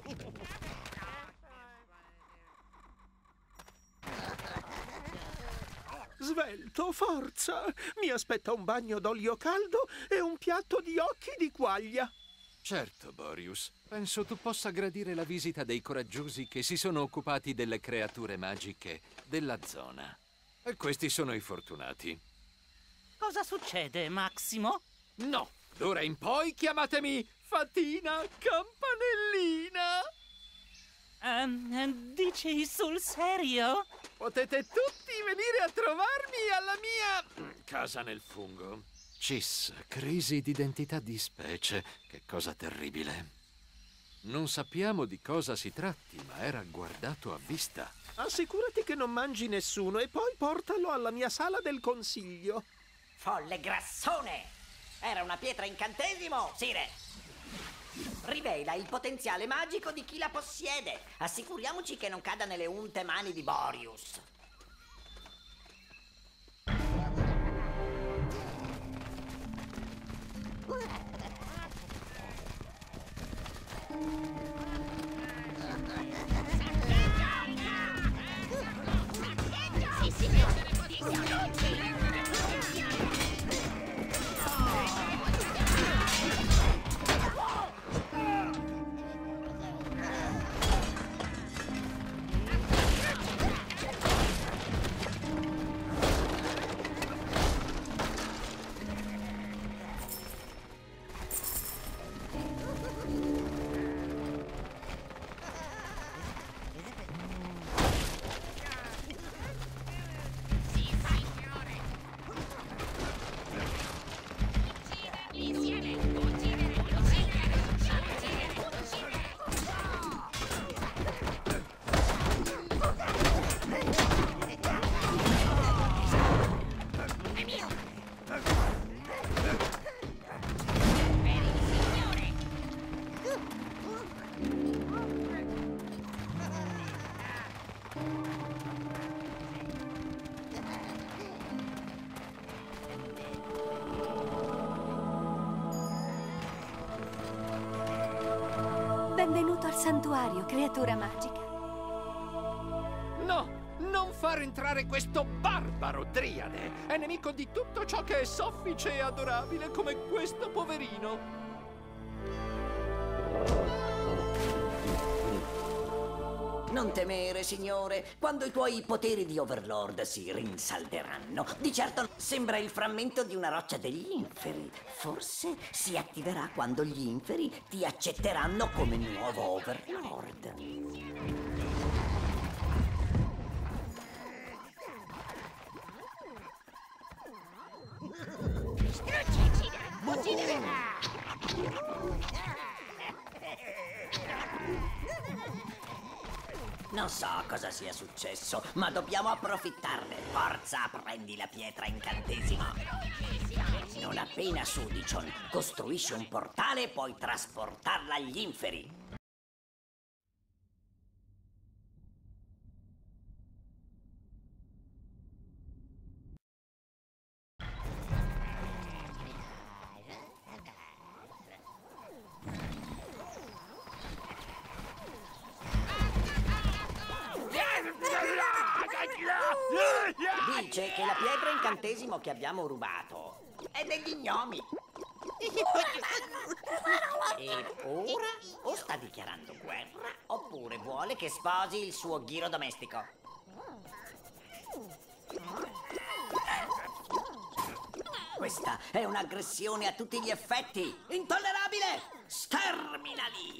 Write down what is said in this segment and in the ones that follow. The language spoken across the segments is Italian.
Svelto, forza! Mi aspetta un bagno d'olio caldo e un piatto di occhi di quaglia. Certo, Borius. Penso tu possa gradire la visita dei coraggiosi che si sono occupati delle creature magiche della zona. E questi sono i fortunati. Cosa succede, Massimo? No, d'ora in poi chiamatemi Fatina Campanellina. Dici sul serio? Potete tutti venire a trovarmi alla mia casa nel fungo. Cis, crisi d'identità di specie. Che cosa terribile. Non sappiamo di cosa si tratti, ma era guardato a vista. Assicurati che non mangi nessuno e poi portalo alla mia sala del consiglio. Folle grassone! Era una pietra incantesimo, Sire! Rivela il potenziale magico di chi la possiede. Assicuriamoci che non cada nelle unte mani di Borius. Sì, signore! Benvenuto al santuario, creatura magica. No! Non far entrare questo barbaro Driade! È nemico di tutto ciò che è soffice e adorabile come questo poverino! Non temere, signore, quando i tuoi poteri di Overlord si rinsalderanno. Di certo sembra il frammento di una roccia degli inferi. Forse si attiverà quando gli inferi ti accetteranno come nuovo Overlord. Non so cosa sia successo, ma dobbiamo approfittarne. Forza, prendi la pietra incantesimo. Non appena su, Dicion, costruisci un portale e puoi trasportarla agli inferi. Dice che la pietra incantesimo che abbiamo rubato è degli gnomi. E ora o sta dichiarando guerra oppure vuole che sposi il suo ghiro domestico. Questa è un'aggressione a tutti gli effetti. Intollerabile! Sterminali!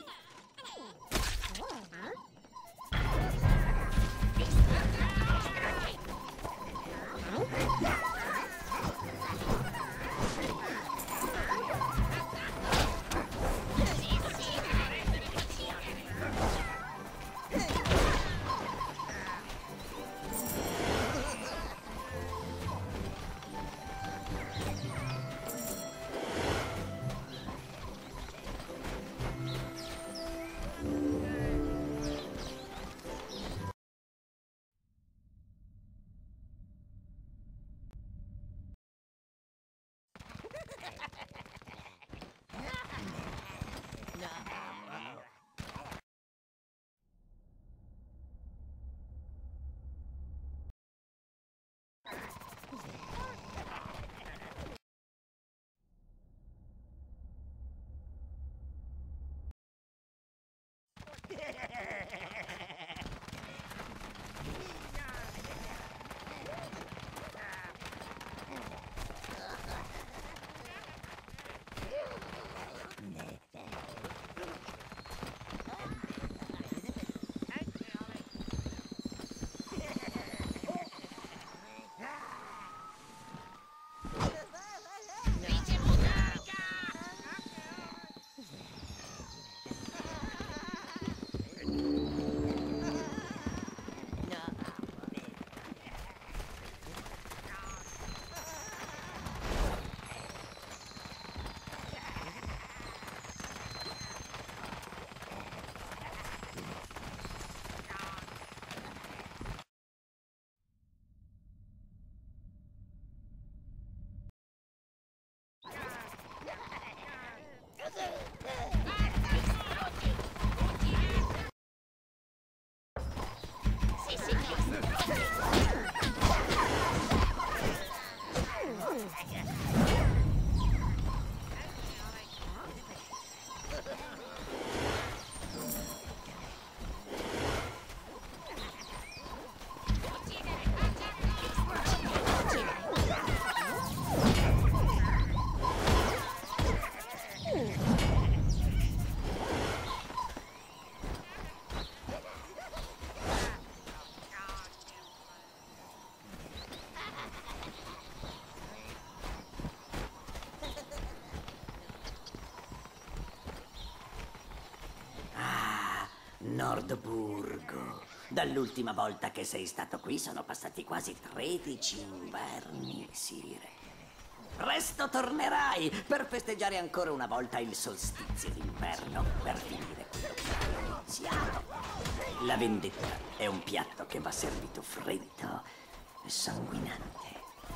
Nordburgo. Dall'ultima volta che sei stato qui sono passati quasi 13 inverni, Sire. Presto tornerai per festeggiare ancora una volta il solstizio d'inverno, per finire quello che abbiamo iniziato. La vendetta è un piatto che va servito freddo e sanguinante.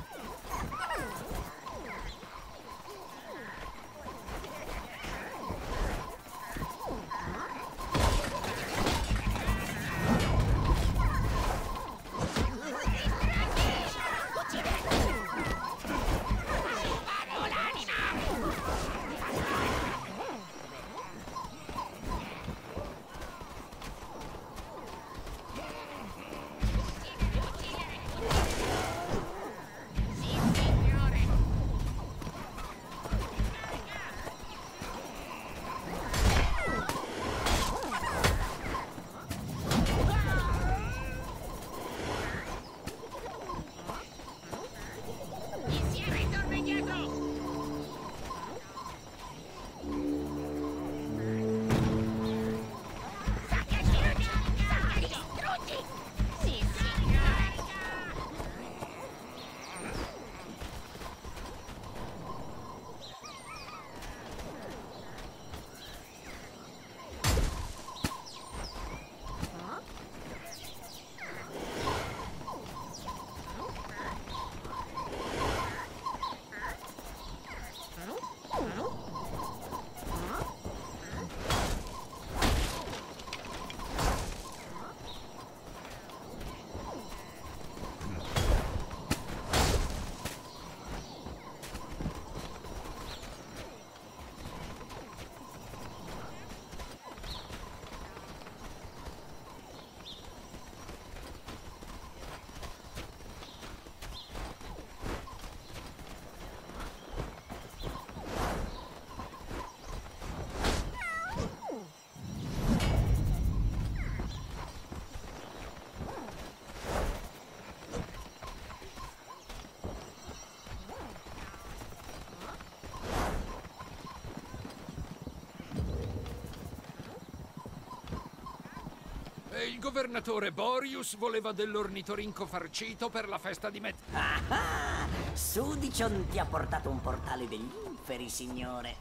E il governatore Borius voleva dell'ornitorinco farcito per la festa di Met... Ah, Sudicion ti ha portato un portale degli inferi, signore.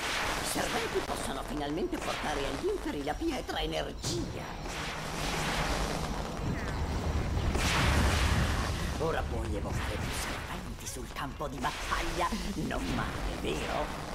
I serventi possono finalmente portare agli inferi la pietra energia. Ora puoi evocare più serpenti sul campo di battaglia. Non male, vero?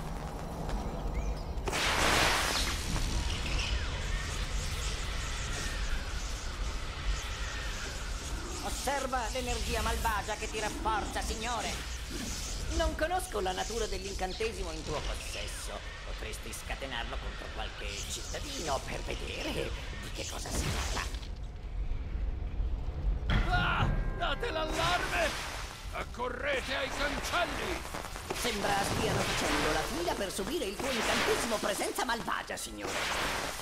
Osserva l'energia malvagia che ti rafforza, signore. Non conosco la natura dell'incantesimo in tuo possesso. Potresti scatenarlo contro qualche cittadino per vedere di che cosa si tratta. Ah! Date l'allarme! Accorrete ai cancelli! Sembra stiano facendo la fila per subire il tuo incantesimo presenza malvagia, signore.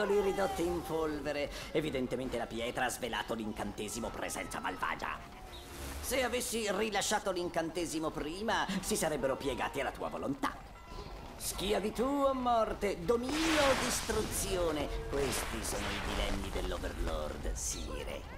tentacoli ridotti in polvere. Evidentemente la pietra ha svelato l'incantesimo presenza malvagia. Se avessi rilasciato l'incantesimo prima, si sarebbero piegati alla tua volontà. Schiavitù o morte, dominio o distruzione, questi sono i dilemmi dell'Overlord, Sire.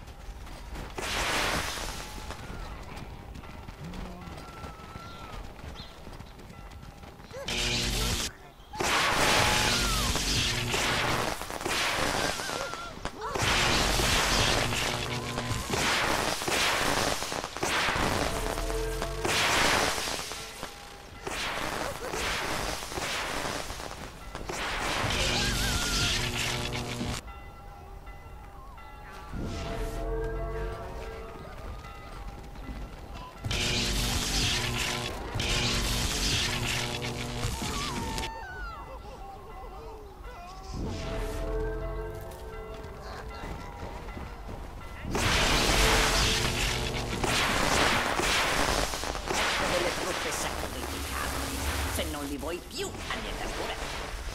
Se non li vuoi più, andiamo pure.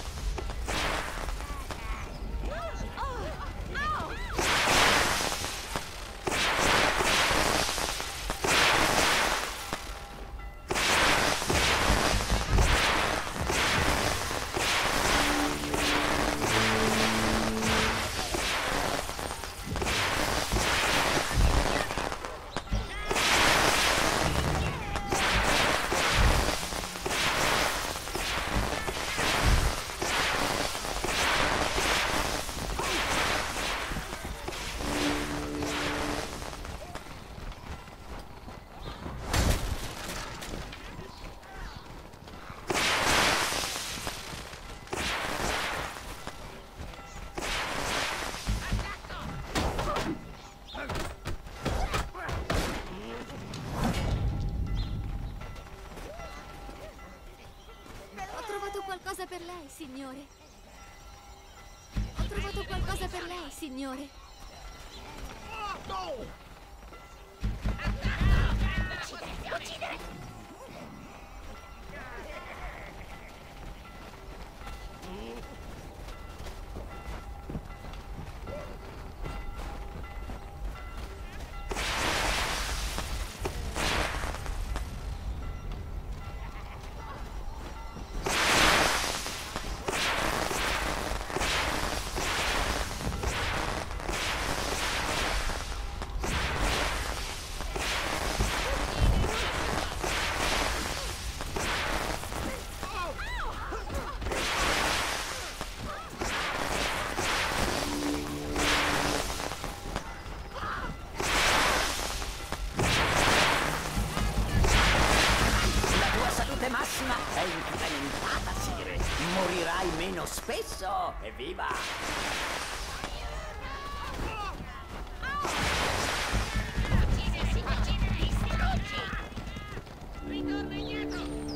Qualcosa per lei, signore. Ho trovato qualcosa per lei, signore. Uccidere! Massima è incrementata, Sire. Morirai meno spesso. Evviva! Ritorna indietro!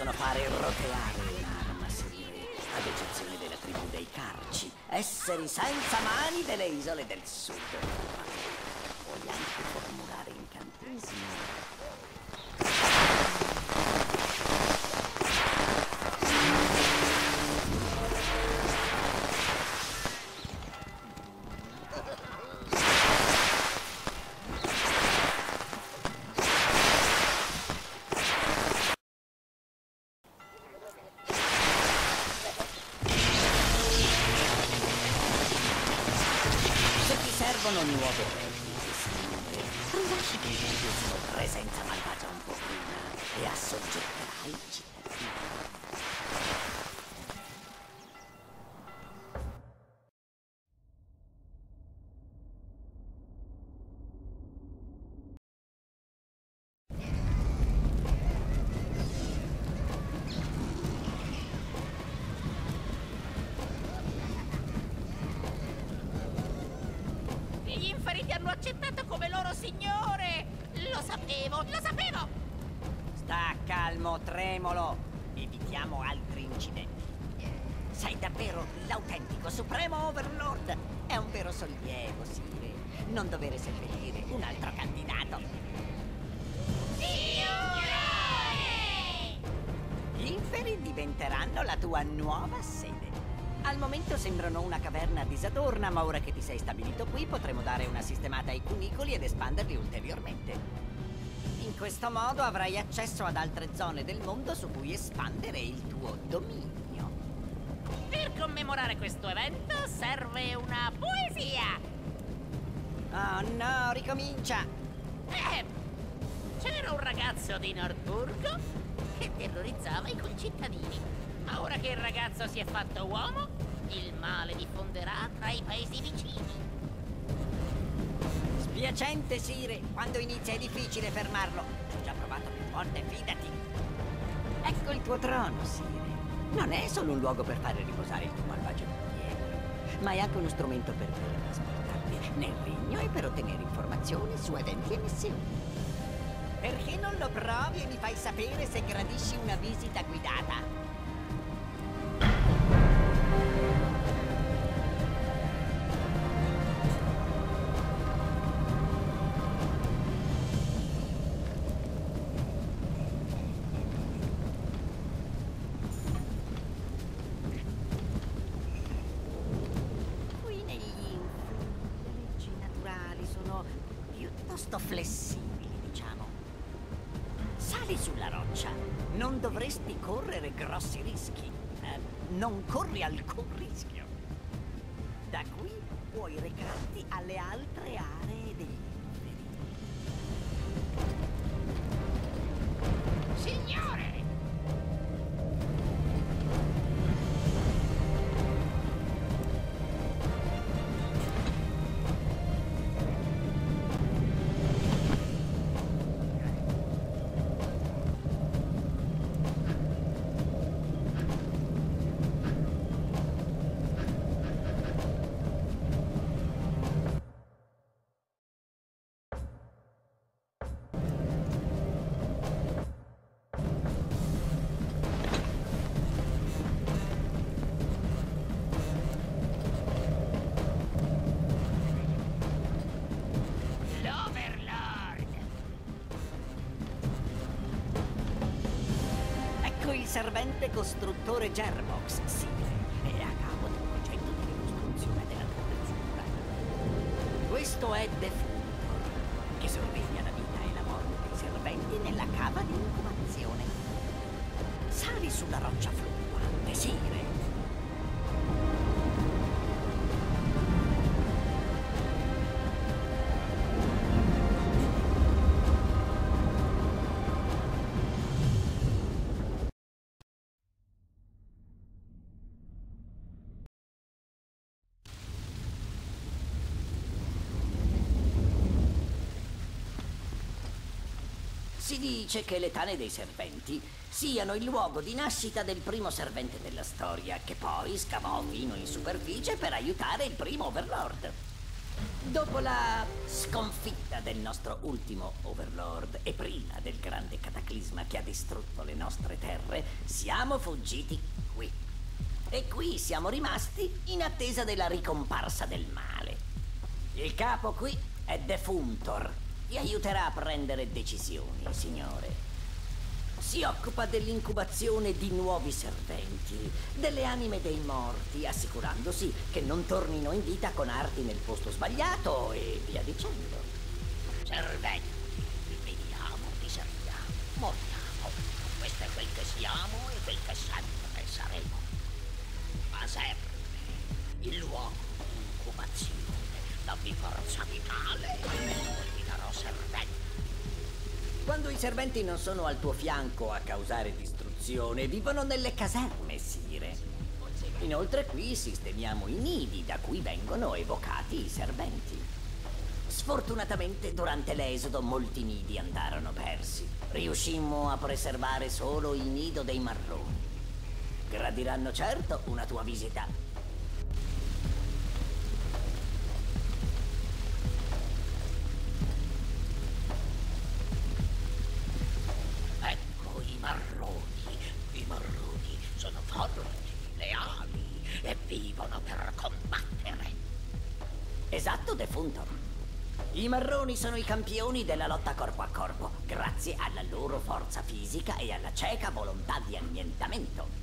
possono fare roteare un'arma, Sire, ad eccezione della tribù dei Carci, esseri senza mani delle isole del sud. Puoi anche formulare incantesimi. Servono nuove regole, Signore. Rilasci l'incantesimo presenza malvagia un po' prima e assoggetterai i cittadini. Gli inferi ti hanno accettato come loro signore! Lo sapevo, lo sapevo! Sta calmo, Tremolo. Evitiamo altri incidenti. Sei davvero l'autentico supremo Overlord. È un vero sollievo, Sire, non dover seppellire un altro candidato. Signore! Gli inferi diventeranno la tua nuova sede. Al momento sembrano una caverna disadorna, ma ora che ti sei stabilito qui potremo dare una sistemata ai cunicoli ed espanderli ulteriormente. In questo modo avrai accesso ad altre zone del mondo su cui espandere il tuo dominio. Per commemorare questo evento serve una poesia! Oh no, ricomincia! C'era un ragazzo di Nordburgo che terrorizzava i concittadini. Ma ora che il ragazzo si è fatto uomo, il male diffonderà tra i paesi vicini. Spiacente, Sire. Quando inizia è difficile fermarlo. Ci ho già provato più volte, fidati. Ecco il tuo trono, Sire. Non è solo un luogo per fare riposare il tuo malvagio guerriero, ma è anche uno strumento per trasportarti nel regno e per ottenere informazioni su eventi e missioni. Perché non lo provi e mi fai sapere se gradisci una visita guidata? Flessibili, diciamo. Sali sulla roccia. Non dovresti correre grossi rischi. Non corri alcun rischio. Da qui puoi recarti alle altre aree degli inferi. Signore! Il servente costruttore Germox, sì, è a capo del progetto di ricostruzione della terra. Questo è The Fultor, che sorveglia la vita e la morte dei serventi nella cava di incubazione. Sali sulla roccia fluttuante, Sire. Si dice che le tane dei serventi siano il luogo di nascita del primo servente della storia, che poi scavò fino in superficie per aiutare il primo Overlord. Dopo la sconfitta del nostro ultimo Overlord e prima del grande cataclisma che ha distrutto le nostre terre, siamo fuggiti qui. E qui siamo rimasti in attesa della ricomparsa del male. Il capo qui è Defuntor. Ti aiuterà a prendere decisioni, signore. Si occupa dell'incubazione di nuovi serventi, delle anime dei morti, assicurandosi che non tornino in vita con arti nel posto sbagliato e via dicendo. Serventi, viviamo, riserviamo, moriamo. Questo è quel che siamo e quel che sempre saremo. Ma serve il luogo di incubazione, dammi forza vitale e ti darò serventi. Quando i serventi non sono al tuo fianco a causare distruzione, vivono nelle caserme, sire. Inoltre qui sistemiamo i nidi da cui vengono evocati i serventi. Sfortunatamente durante l'esodo molti nidi andarono persi. Riuscimmo a preservare solo il nido dei marroni. Gradiranno certo una tua visita. I marroni sono forti, leali e vivono per combattere. Esatto, Defuntor. I marroni sono i campioni della lotta corpo a corpo, grazie alla loro forza fisica e alla cieca volontà di annientamento.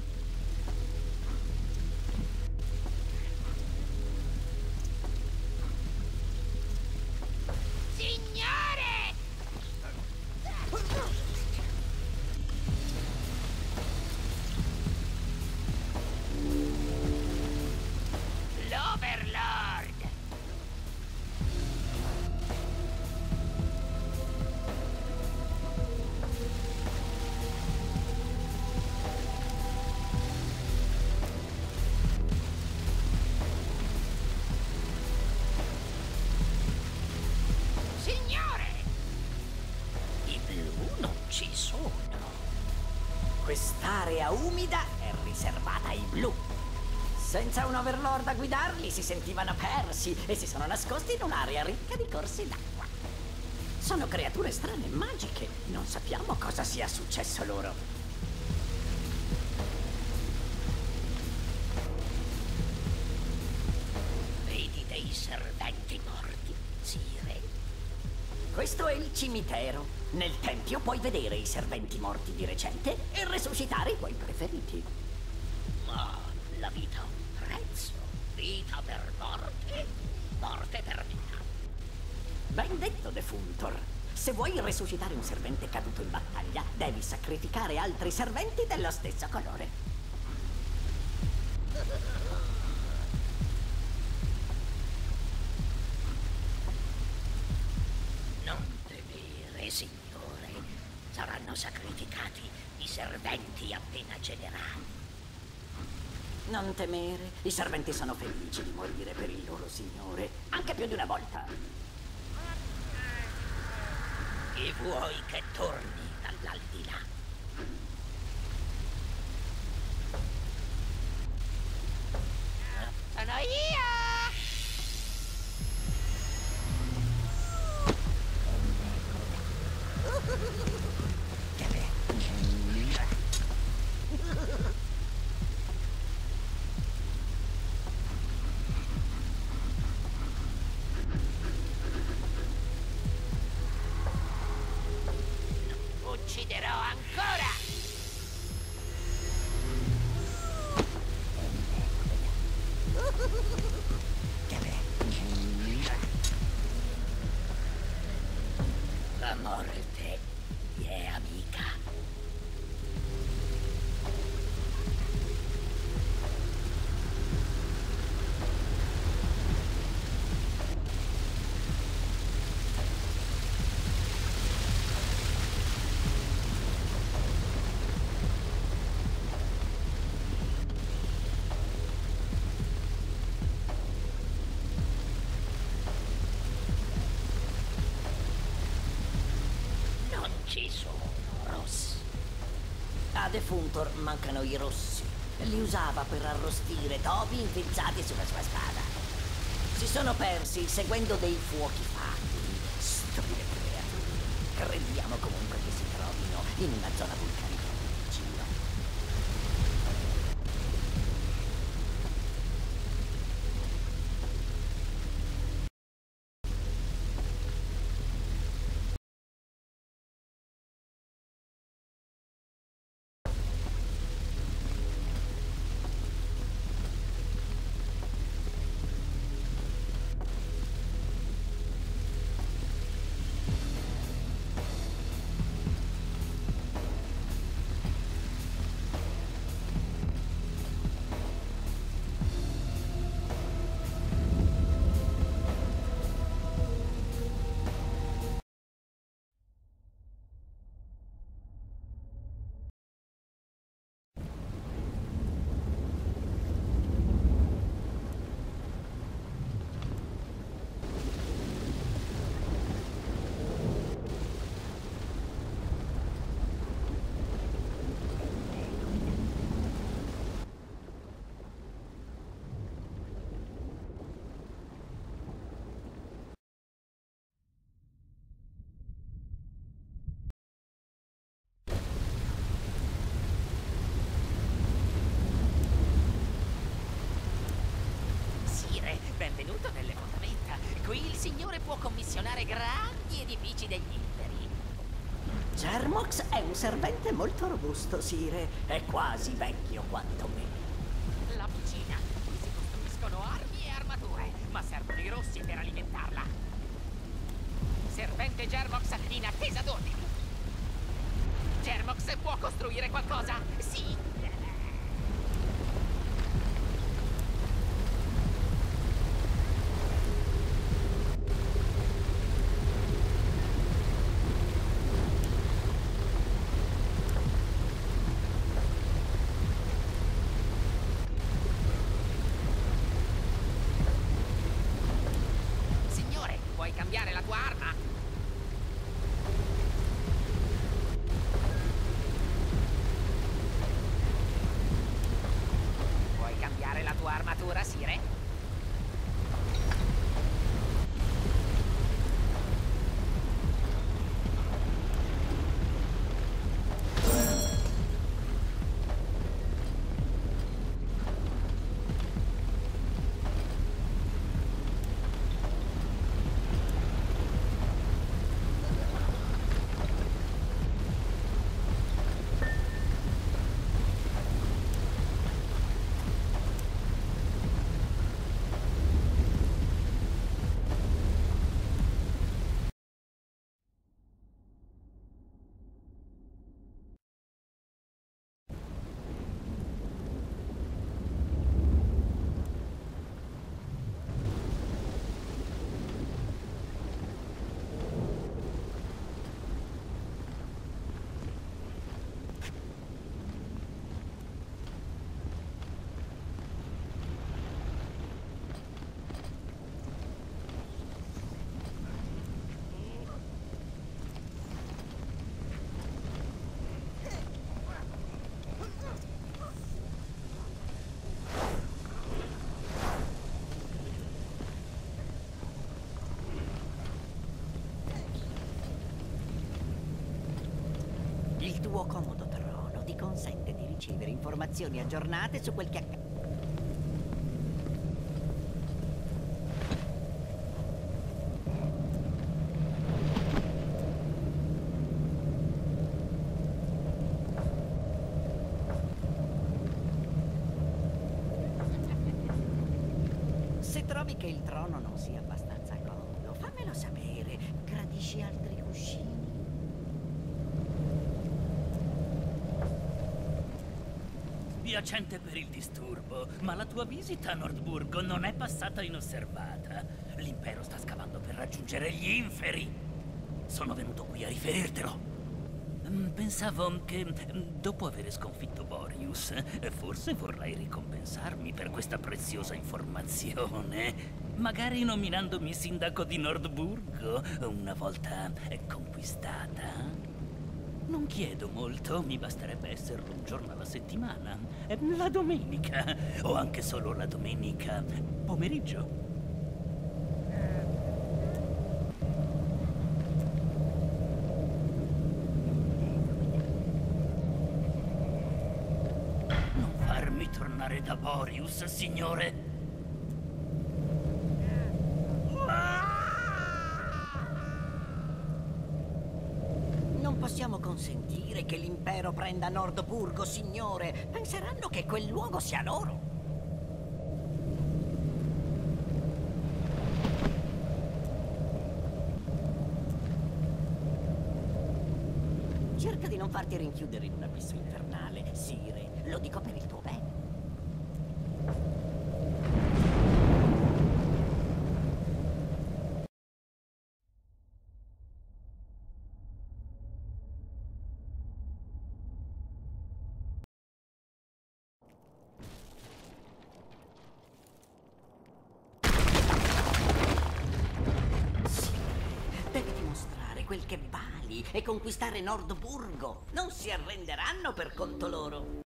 Quest'area umida è riservata ai blu. Senza un Overlord a guidarli si sentivano persi e si sono nascosti in un'area ricca di corsi d'acqua. Sono creature strane e magiche. Non sappiamo cosa sia successo loro. Vedi dei serventi morti, sire? Questo è il cimitero. Nel tempio puoi vedere i serventi morti di recente e resuscitare i tuoi preferiti. Ma la vita ha un prezzo. Vita per morte, morte per vita. Ben detto, Defuntor. Se vuoi resuscitare un servente caduto in battaglia, devi sacrificare altri serventi dello stesso colore. Signore, saranno sacrificati i serventi appena generati. Non temere, i serventi sono felici di morire per il loro signore, anche più di una volta. Chi vuoi che torni dall'aldilà? Sono io! Ucciderò ancora! La morte gli è amica. Ci sono rossi. A Defuntor mancano i rossi. Li usava per arrostire topi infilzati sulla sua spada. Si sono persi seguendo dei fuochi fatui. Stupide creature. Crediamo comunque che si trovino in una zona vulcanica vicino. Benvenuto nelle fondamenta. Qui il signore può commissionare grandi edifici degli inferi. Germox è un servente molto robusto, Sire. È quasi vecchio quanto me. La vicina. Qui si costruiscono armi e armature, ma servono i rossi per alimentarla. Servente Germox in attesa d'ordini. Germox può costruire qualcosa? Sì. Cambiare la tua arma? Vuoi cambiare la tua armatura, Sire? Il tuo comodo trono ti consente di ricevere informazioni aggiornate su quel che accade. Se trovi che il trono non sia abbastanza comodo, fammelo sapere. Gradisci altri cuscini? Piacente per il disturbo, ma la tua visita a Nordburgo non è passata inosservata. L'impero sta scavando per raggiungere gli inferi. Sono venuto qui a riferirtelo. Pensavo che, dopo aver sconfitto Borius, forse vorrai ricompensarmi per questa preziosa informazione. Magari nominandomi sindaco di Nordburgo, una volta conquistata. Non chiedo molto, mi basterebbe esserlo un giorno alla settimana. La domenica, o anche solo la domenica pomeriggio. scappare da Boreas, signore. Non possiamo consentire che l'impero prenda Nordburgo, signore. Penseranno che quel luogo sia loro. Cerca di non farti rinchiudere in un abisso infernale, Sire. Lo dico per il tuo bene. Devi dimostrare quel che vali e conquistare Nordburgo. Non si arrenderanno per conto loro.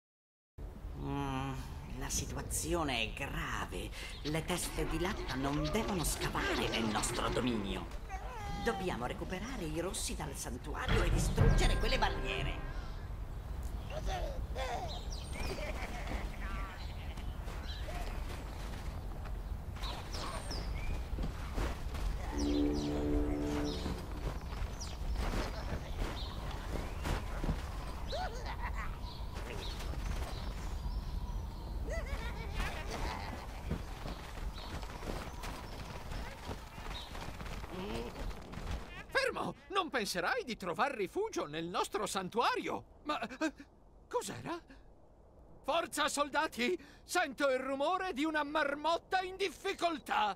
La situazione è grave. Le teste di latta non devono scavare nel nostro dominio. Dobbiamo recuperare i rossi dal santuario e distruggere quelle barriere. Fermo! Non penserai di trovar rifugio nel nostro santuario? Ma cos'era? Forza, soldati! Sento il rumore di una marmotta in difficoltà!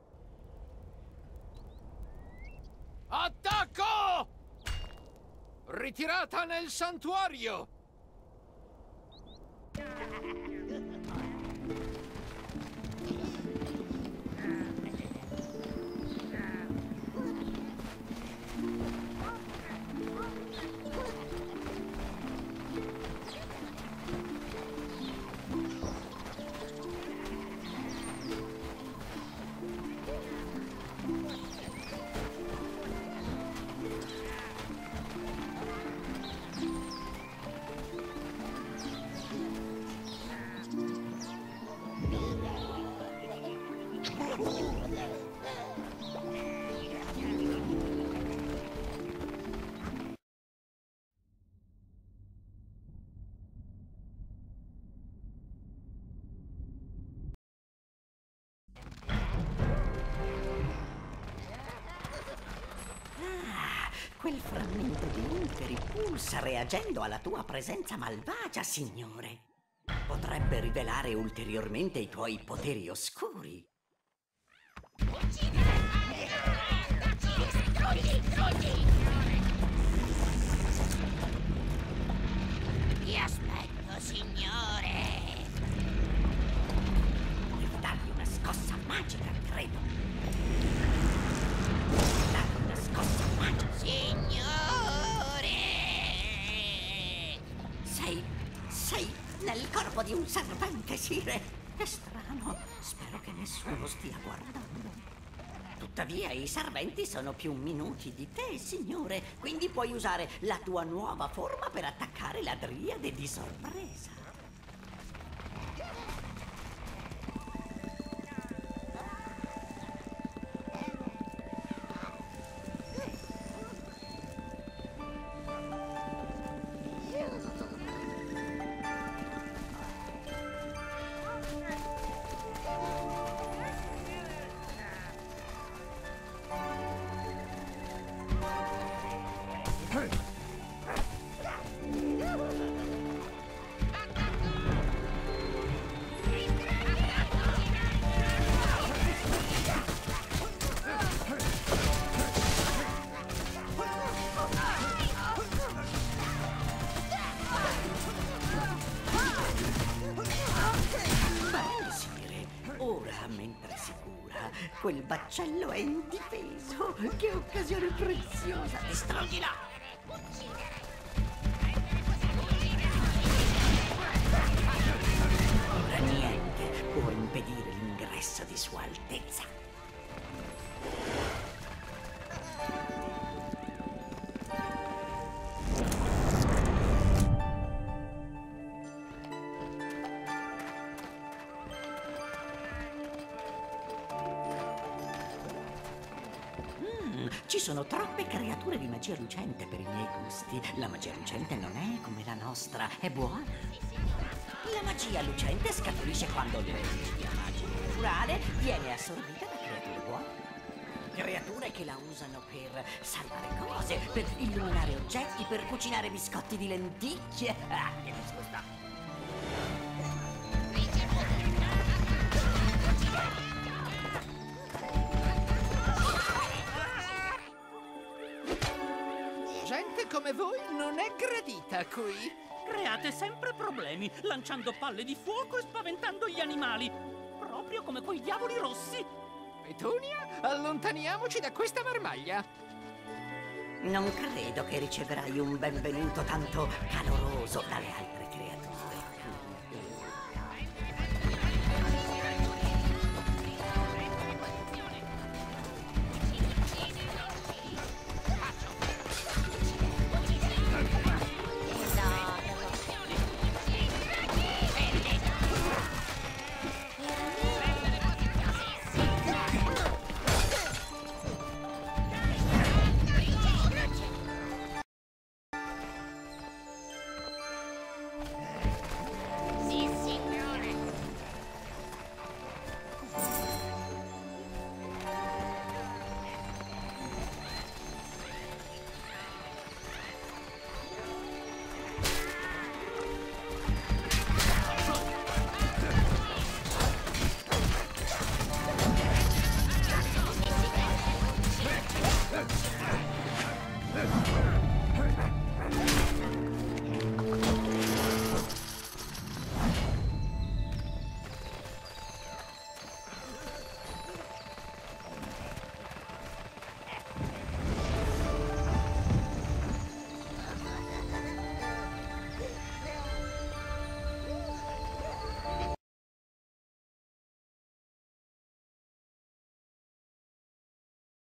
Attacco! Ritirata nel santuario! Quel frammento di inferi pulsa reagendo alla tua presenza malvagia, signore. Potrebbe rivelare ulteriormente i tuoi poteri oscuri. Vi aspetto, signore. Devo dargli una scossa magica, credo. Dargli una scossa magica. Signore! Sei nel corpo di un serpente, Sire. È strano. Spero che nessuno stia guardando. Tuttavia, i serventi sono più minuti di te, signore. Quindi puoi usare la tua nuova forma per attaccare la Driade di sorpresa. Quel baccello è indifeso. Che occasione preziosa. Distruggila! Ora niente può impedire l'ingresso di Sua Altezza. Ci sono troppe creature di magia lucente per i miei gusti. La magia lucente non è come la nostra, è buona. La magia lucente scaturisce quando l'energia magica naturale viene assorbita da creature buone. Creature che la usano per salvare cose, per illuminare oggetti, per cucinare biscotti di lenticchie. Ah, che disgusto! Gente come voi non è gradita qui. Create sempre problemi, lanciando palle di fuoco e spaventando gli animali. Proprio come quei diavoli rossi. Petunia, allontaniamoci da questa marmaglia. Non credo che riceverai un benvenuto tanto caloroso dalle altre creature.